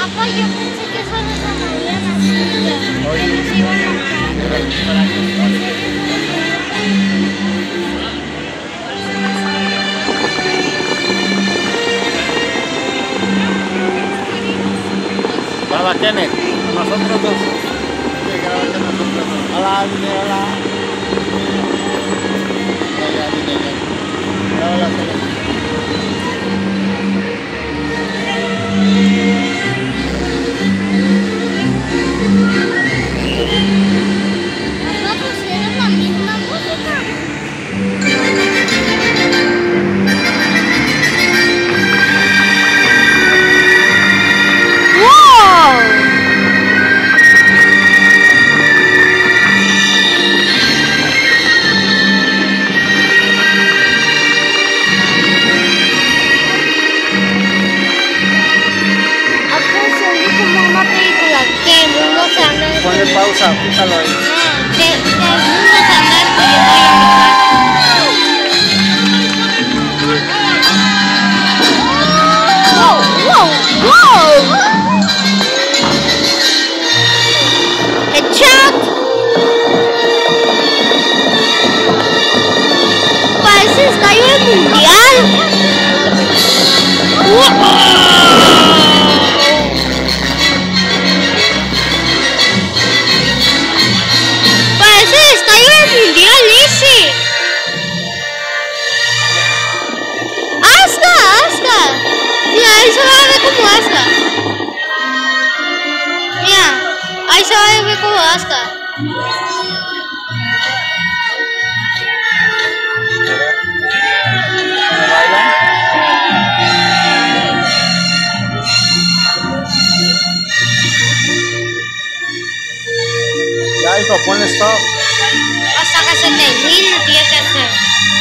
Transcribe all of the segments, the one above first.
Papá, yo pensé que solo se movían así, que no se iban a Graba Kenneth, nosotros dos. Sí, graba que nosotros dos. Hola, dile hola. Ya, dile ya. Graba la tele. Papá, pusieron la misma música. Ponle pausa, fíjalo ahí. Que el mundo se anda destruyendo ahí en mi casa. ¡Wow! ¡Headshot! Parece estadio del mundial. Ahí se va a ver como Asca. Ya, hijo, ponle stop. Hasta que se termine tiene que hacer.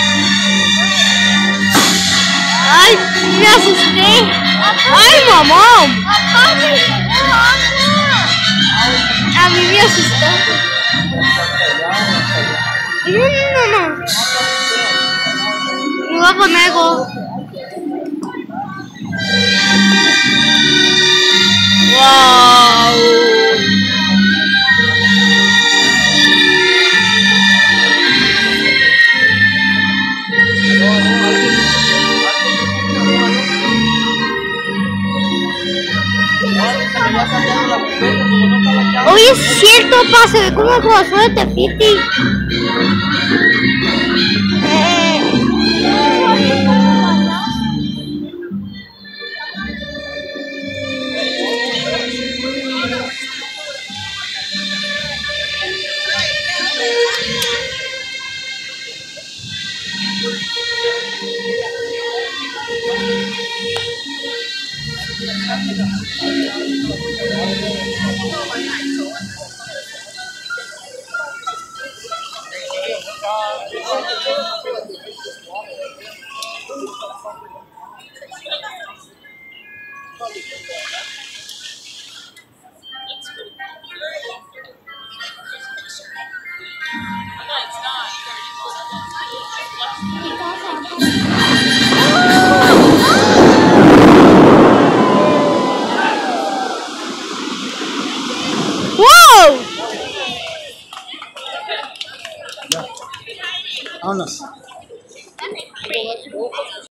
¡Ay! ¡Me asusté! ¡Ay, mamá! A mí me asustó. No. Me voy a poner algo. ¡Wow! Hoy es cierto, pa, se ve como el corazón de Tepiti. Vámonos.